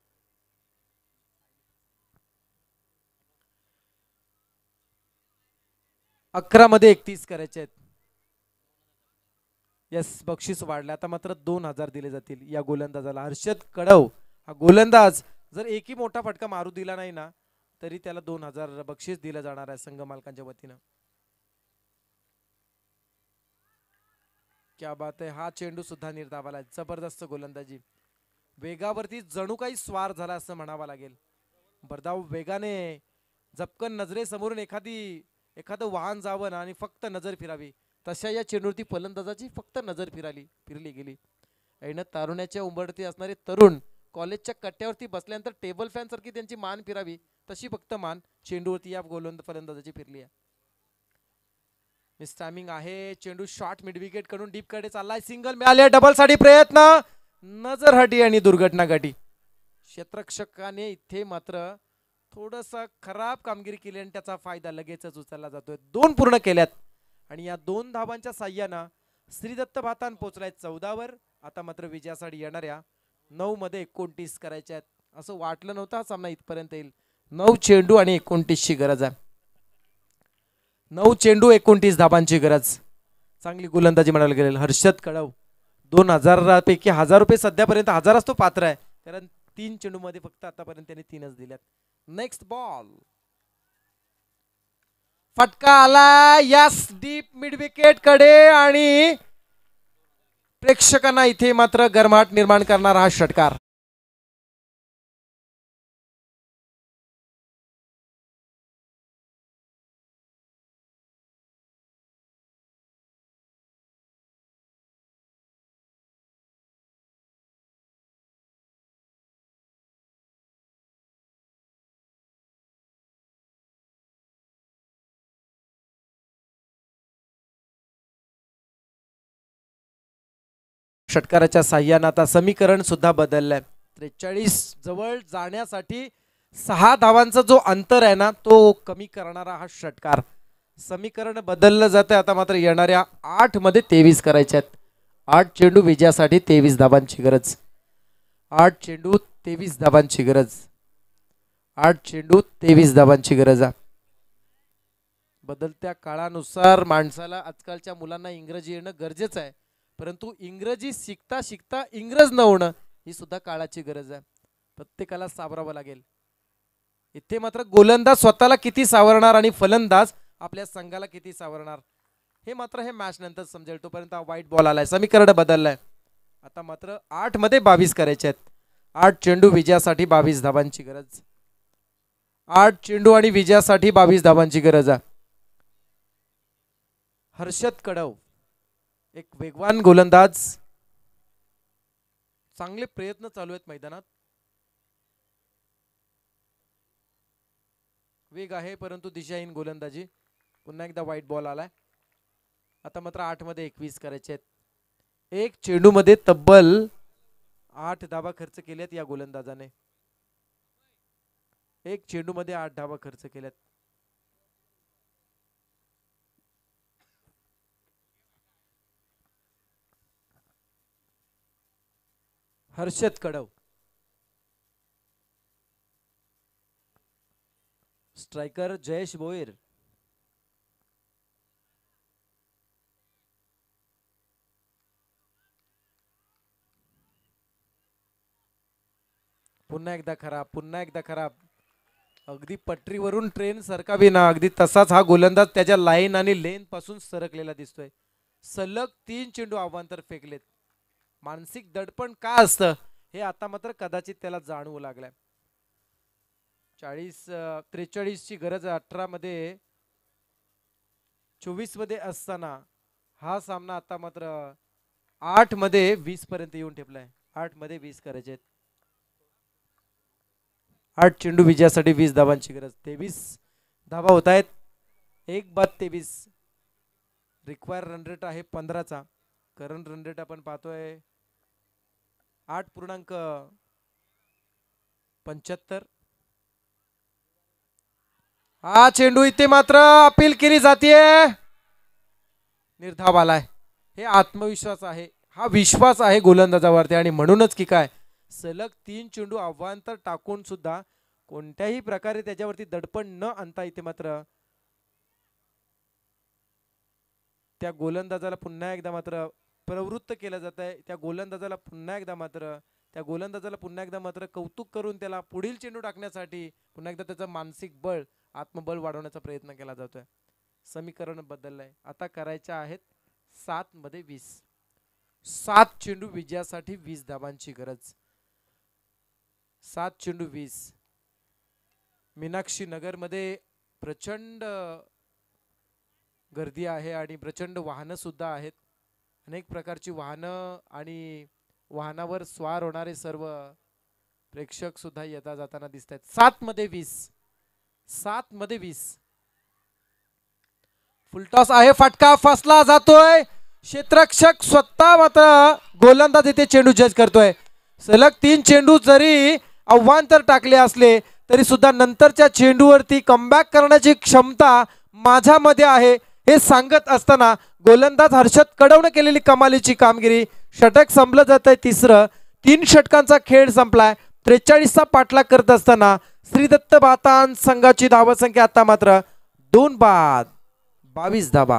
अकरा मध्ये एकतीस करायचे आहेत. यस, बक्षीस वाढले. आता मात्र दोन हजार दिले जातील या गोलंदाजाला. हर्षद कडव हा गोलंदाज जर एकही मोठा फटका मारू दिला नाही ना तरी त्याला दोन हजार बक्षीस दिलं जाणार आहे संघ मालकांच्या वतीनं. क्या बात आहे. हा चेंडू सुद्धा निर्धावाला. जबरदस्त गोलंदाजी. वेगावरती जणू काही स्वार झाला असं म्हणावं लागेल. भरधाव वेगाने झपकन नजरेसमोरून एखादी एखादं वाहन जावं ना आणि फक्त नजर फिरावी तशा या चेंडूवरती फलंदाजाची फक्त नजर फिराली फिरली गेली. ऐन तारुण्याच्या उंबरती असणारे तरुण कॉलेजच्या कट्ट्यावरती बसल्यानंतर टेबल फॅन सारखी त्यांची मान फिरावी तशी फक्त मान चेंडूवरती या गोलंद फलंदाजाची फिरली आहे. मिस टायमिंग आहे. चेंडू शॉर्ट मिड विकेट कडून डीप कडे चाललाय. सिंगल मिळाले. डबल साठी प्रयत्न. नजर हटी आणि दुर्घटना घटी. क्षेत्ररक्षकाने इथे मात्र थोडंसं खराब कामगिरी केली आणि त्याचा फायदा लगेचच उचलला जातोय. दोन पूर्ण केल्यात आणि या दोन धावांच्या साह्यानं श्रीदत्त भातान पोहोचलाय चौदावर. आता मात्र विजयासाठी येणाऱ्या नऊ मध्ये एकोणतीस करायच्या आहेत. असं वाटलं नव्हतं हा सामना इथपर्यंत येईल. नऊ चेंडू आणि एकोणतीसची गरज आहे. नऊ चेंडू एकोणतीस धाबांची गरज. चांगली गोलंदाजी म्हणायला गेलेलं हर्षद कडव. दोन हजारापैकी हजार रुपये सध्यापर्यंत हजारच तो पात्र आहे, कारण तीन चेंडू मध्ये फक्त आतापर्यंत त्यांनी तीनच दिल्यात. Next ball. फटका आला यस डीप मिड विकेट कडे आणि प्रेक्षकांना इथे मात्र गरमाट निर्माण करणारा हा षटकार. षटकाराच्या साह्यानं आता समीकरण सुद्धा बदललंय. त्रेचाळीस जवळ जाण्यासाठी सहा धावांचा जो अंतर आहे ना तो कमी करणारा हा षटकार. समीकरण बदललं जाते. आता मात्र येणाऱ्या आठ मध्ये तेवीस करायचे आहेत. आठ चेंडू विजयासाठी तेवीस धावांची गरज. आठ चेंडू तेवीस धावांची गरज. आठ चेंडू तेवीस धावांची गरज आहे. बदलत्या काळानुसार माणसाला आजकालच्या मुलांना इंग्रजी येणं गरजेचं आहे, परंतु इंग्रजी शिकता शिकता इंग्रज न होणं ही सुद्धा काळाची गरज आहे. प्रत्येकाला सावरावं लागेल. इथे मात्र गोलंदाज स्वतःला किती सावरणार आणि फलंदाज आपल्या संघाला किती सावरणार हे मात्र हे मॅच नंतर समजेल. तोपर्यंत वाईट बॉल आलाय. समीकरण बदललंय. आता मात्र आठ मध्ये बावीस करायचे आहेत. आठ चेंडू विजयासाठी बावीस धावांची गरज. आठ चेंडू आणि विजयासाठी बावीस धावांची गरज आहे. हर्षद कडव एक वेगवान गोलंदाज. चांगले प्रयत्न चालू आहेत मैदानात. वेग आहे परंतु दिशाहीन गोलंदाजी. पुन्हा एकदा वाईट बॉल आलाय. आता मात्र आठ मध्ये एकवीस करायचे आहेत. एक चेंडू मध्ये तब्बल आठ धाबा खर्च केल्यात या गोलंदाजाने. एक चेंडू मध्ये आठ धाबा खर्च केल्यात. हर्षद कडव. स्ट्रायकर जयेश भोईर. पुन्हा एकदा खराब, पुन्हा एकदा खराब. अगदी पटरीवरून ट्रेन सरकावी ना अगदी तसाच हा गोलंदाज त्याच्या लाईन आणि लेन पासून सरकलेला दिसतोय. सलग तीन चेंडू अवांतर फेकलेत. मानसिक दडपण का असतं हे आता मात्र कदाचित त्याला जाणवू लागलाय. चाळीस त्रेचाळीस ची गरज अठरा मध्ये चोवीस मध्ये असताना हा सामना आता मात्र आठ मध्ये वीस पर्यंत येऊन ठेपलाय. आठ मध्ये वीस करायचे आहेत. आठ चेंडू विजयासाठी वीस धावांची गरज. तेवीस धावा होत आहेत. एक बाद तेवीस. रिक्वायर रन रेट आहे पंधराचा. करंट रन रेट आपण पाहतोय आठ पूर्णांक पंच्याहत्तर. हा चेंडू इथे मात्र अपील केली जातीये. निर्धाव आलाय. हे आत्मविश्वास आहे, हा विश्वास आहे गोलंदाजावरती आणि म्हणूनच की काय सलग तीन चेंडू अवांतर टाकून सुद्धा कोणत्याही प्रकारे त्याच्यावरती दडपण न आणता इथे मात्र त्या गोलंदाजाला पुन्हा एकदा मात्र प्रवृत्त केलं जात आहे. त्या गोलंदाजाला पुन्हा एकदा मात्र त्या गोलंदाजाला पुन्हा एकदा मात्र कौतुक करून त्याला पुढील चेंडू टाकण्यासाठी पुन्हा एकदा त्याचं मानसिक बळ आत्मबळ वाढवण्याचा प्रयत्न केला जातोय. समीकरण बदललंय. आता करायच्या आहेत सात मध्ये वीस. सात चेंडू विजयासाठी वीस धावांची गरज. सात चेंडू वीस. मीनाक्षी नगर मध्ये प्रचंड गर्दी आहे आणि प्रचंड वाहनं सुद्धा आहेत. अनेक प्रकारची वाहनं आणि वाहनावर स्वार होणारे सर्व प्रेक्षक सुद्धा येता जाताना दिसत आहेत. सात मध्ये वीस. सात मध्ये वीस. फुलटॉस आहे. फटका फसला जातोय. क्षेत्ररक्षक स्वतः मात्र गोलंदाज इथे चेंडू जज करतोय. सलग तीन चेंडू जरी अवांतर टाकले असले तरी सुद्धा नंतरच्या चेंडूवरती कमबॅक करण्याची क्षमता माझ्यामध्ये आहे हे सांगत असताना गोलंदाज हर्षद कडवनं केलेली कमालीची कामगिरी. षटक संपलं जात आहे तिसरं. तीन षटकांचा खेळ संपलाय. त्रेचाळीसचा पाठलाग करत असताना श्रीदत्त भातान संघाची धावसंख्या आता मात्र दोन बाद बावीस धावा.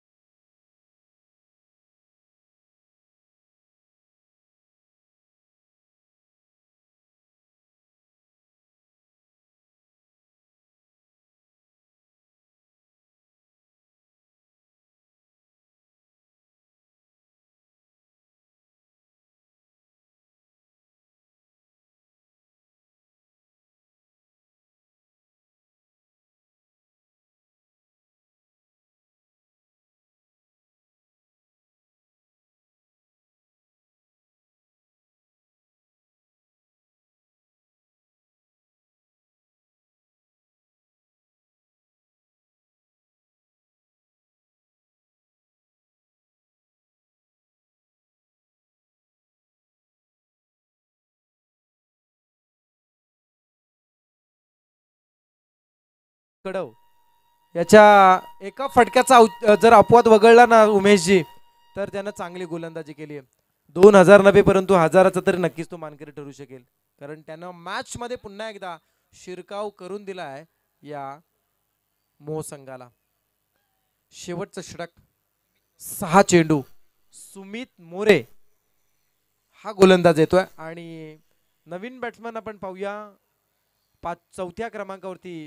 कडव याच्या एका फटक्याचा जर अपवाद वगळला ना उमेशजी तर त्यानं चांगली गोलंदाजी केली आहे. दोन हजार नव्हे परंतु हजाराचा तरी नक्कीच तो मानकरी ठरू शकेल कारण त्यानं मॅच मध्ये पुन्हा एकदा शिरकाव करून दिला आहे या मोह संघाला. शेवटचं षटक. सहा चेंडू. सुमित मोरे हा गोलंदाज येतोय आणि नवीन बॅट्समन आपण पाहूया. पाच चौथ्या क्रमांकावरती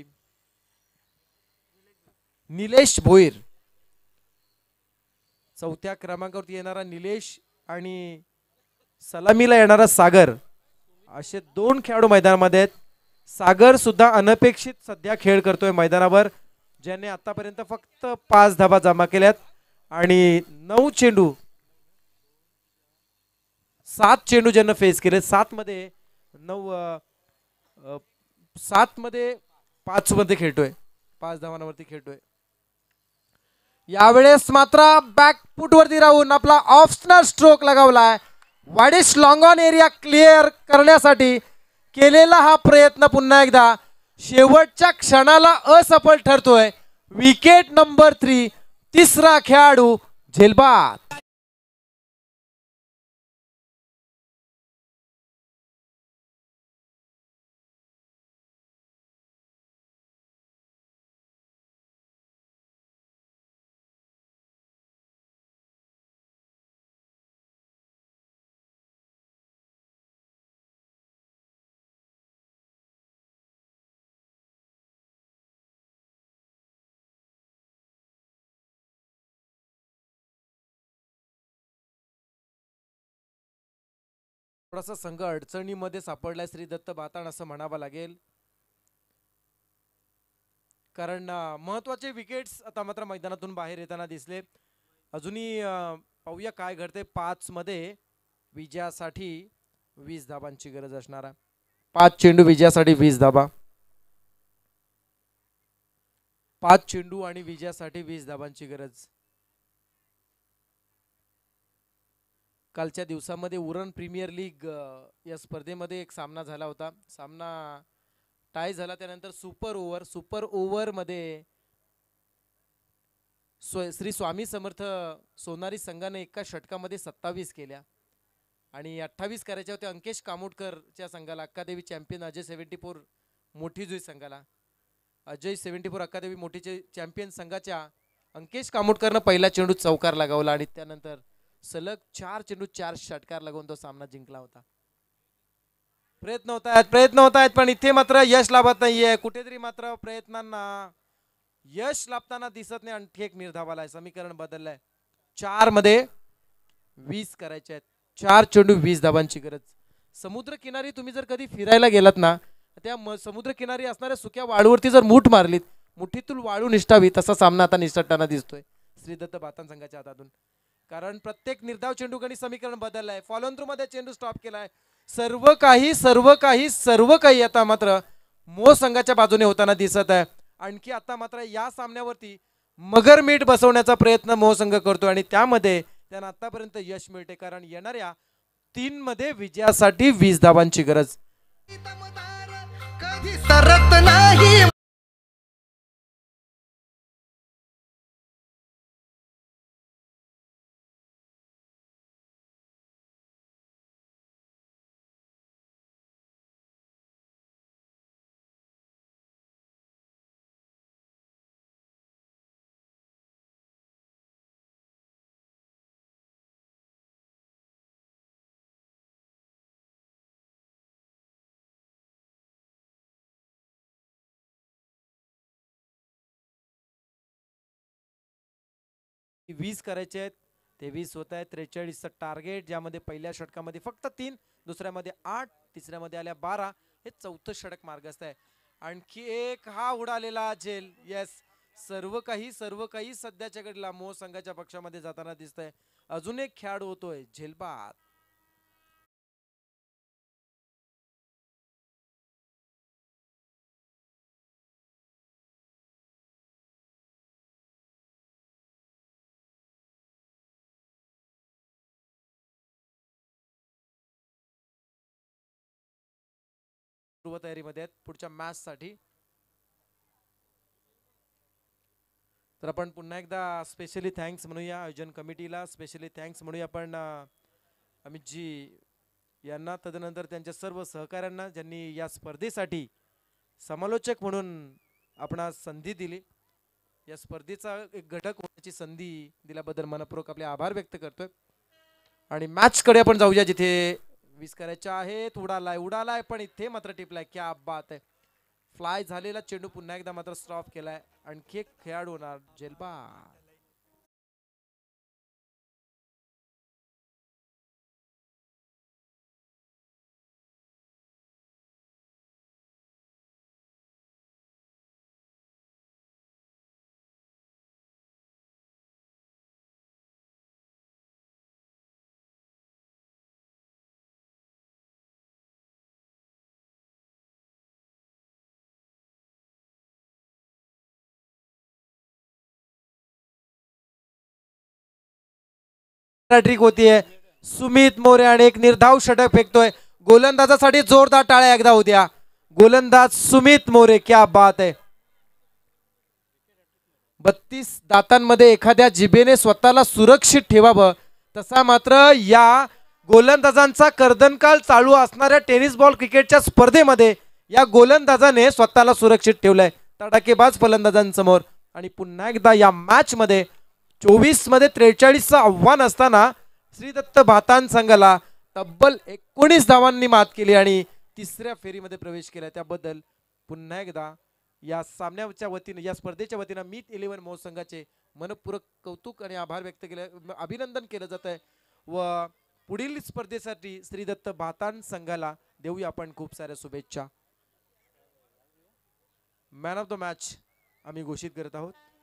निलेश भोईर. चौथ्या क्रमांकावरती येणारा निलेश आणि सलामीला येणारा सागर असे दोन खेळाडू मैदानामध्ये आहेत. सागर सुद्धा अनपेक्षित सध्या खेळ करतोय मैदानावर ज्याने आतापर्यंत फक्त पाच धावा जमा केल्यात आणि नऊ चेंडू सात चेंडू ज्यांना फेस केले. सात मध्ये नऊ सात मध्ये पाच मध्ये खेळतोय. पाच धावांवरती खेळतोय. यावेळेस मात्र बॅकफूट वरती राहून आपला ऑफ स्पिनर स्ट्रोक लगावलाय. वाडिश लॉंग ऑन एरिया क्लिअर करण्यासाठी केलेला हा प्रयत्न पुन्हा एकदा शेवटच्या क्षणाला असफल ठरतोय. विकेट नंबर थ्री, तिसरा खेळाडू झेलबाद. थोडासा संघ अडचणीमध्ये सापडलाय श्री दत्त बाताण असं म्हणावं लागेल. कारण महत्वाचे विकेट्स आता मात्र मैदानातून बाहेर येताना दिसले. अजूनही पाहूया काय घडते. पाच मध्ये विजयासाठी वीस धाबांची गरज असणार आहे. पाच चेंडू विजयासाठी वीस धाबा. पाच चेंडू आणि विजयासाठी वीस धाबांची गरज. कालच्या दिवसामध्ये उरण प्रीमियर लीग या स्पर्धेमध्ये एक सामना झाला होता. सामना टाय झाला. त्यानंतर सुपर ओव्हर सुपर ओव्हर मध्ये श्री स्वामी समर्थ सोनारी संघाने एका षटकामध्ये सत्तावीस केल्या आणि अठ्ठावीस करायचे होते अंकेश कामोटकरच्या संघाला. Akkadevi champion Ajay seventy four Mothi Jui संघाला. अजय सेव्हन्टी फोर अक्कादेवी मोठीचे चॅम्पियन संघाच्या अंकेश कामोटकरनं पहिला चेंडू चौकार लगावला आणि त्यानंतर सलग चार चेंडू चार षटकार लागून तो सामना जिंकला होता. प्रयत्न होत आहेत प्रयत्न होत आहेत पण इथे मात्र यश लाभत नाहीये. कुठेतरी मात्र प्रयत्नांना यश लाभताना दिसत नाही. आणखी एक निर्धावाला आहे. समीकरण बदललंय. चार मध्ये वीस करायचे आहेत. चार चेंडू वीस धाबांची गरज. समुद्र किनारी तुम्ही जर कधी फिरायला गेलात ना, त्या समुद्र किनारी असणाऱ्या सुक्या वाळूवरती जर मूठ मारलीत, मुठीतून वाळू निष्ठावी, तसा सामना आता निसटताना दिसतोय श्री दत्त बातान संघाच्या हातातून. कारण प्रत्येक निर्धाव चेंडू गणी समीकरण बदललंय. फॉलोन थ्रू मध्ये चेंडू स्टॉप केलाय. सर्व काही सर्व काही सर्व काही आता मात्र मो संघाच्या बाजूने होताना दिसत आहे. आणखी आता मात्र या सामन्यावरती मगर मीठ बसवण्याचा प्रयत्न मो संघ करतो आणि त्यामध्ये त्यांना आतापर्यंत यश मिळते. कारण येणाऱ्या तीन मध्ये विजयासाठी वीस धाबांची गरज. कधी सरत नाही. वीस करायचे आहेत. ते वीस होत आहेत. त्रेचाळीसचं टार्गेट, ज्यामध्ये पहिल्या षटकामध्ये फक्त तीन, दुसऱ्यामध्ये आठ, तिसऱ्यामध्ये आल्या बारा. हे चौथं षटक मार्गस्थ आहे. आणखी एक हा उडालेला झेल. येस, सर्व काही सर्व काही सध्याच्या घडीला मो संघाच्या पक्षामध्ये जाताना दिसतंय. अजून एक खेळाडू होतोय झेलबाद. पूर्व तयारीमध्ये आहेत पुढच्या मॅच साठी. तर आपण पुन्हा एकदा स्पेशली थँक्स म्हणूया आयोजन कमिटीला. स्पेशली थँक्स म्हणूया आपण अमितजी यांना, तदनंतर त्यांच्या सर्व सहकाऱ्यांना ज्यांनी या स्पर्धेसाठी समालोचक म्हणून आपणास संधी दिली. या स्पर्धेचा एक घटक होण्याची संधी दिल्याबद्दल मनपूर्वक आपले आभार व्यक्त करतोय. आणि मॅच कडे आपण जाऊया, जिथे वीस करायच्या आहेत. उडालाय उडालाय पण इथे मात्र टिपलाय. क्या बात आहे. फ्लाय झालेला चेंडू पुन्हा एकदा मात्र स्टॉप केलाय. आणखी एक खेळाडू होणार झेलबाद. ट्रिक होतीये. सुमित मोरे आणि एक निर्धाव षटक फेकतोय. गोलंदाजासाठी जोरदार टाळ्या एकदा होत्या. गोलंदाज सुमित मोरे, क्या बात आहे. बत्तीस दातांमध्ये एखाद्या जिभेने स्वतःला सुरक्षित ठेवावं तसा मात्र या गोलंदाजांचा कर्दनकाल चालू असणाऱ्या टेनिस बॉल क्रिकेटच्या स्पर्धेमध्ये या गोलंदाजाने स्वतःला सुरक्षित ठेवलंय तडाखेबाज फलंदाजांसमोर. आणि पुन्हा एकदा या मॅच मध्ये चोवीस मध्ये त्रेचाळीसचं आव्हान असताना श्रीदत्त भातान संघाला तब्बल एकोणीस धावांनी मात केली आणि तिसऱ्या फेरीमध्ये प्रवेश केला. त्याबद्दल पुन्हा एकदा या सामन्याच्या वतीने या स्पर्धेच्या वतीने मीत इलेव्हन मो संघाचे मनपूर्वक कौतुक आणि आभार व्यक्त केले, अभिनंदन केलं जात आहे. व पुढील स्पर्धेसाठी श्रीदत्त भातान संघाला देऊया आपण खूप साऱ्या शुभेच्छा. मॅन ऑफ द मॅच आम्ही घोषित करत आहोत.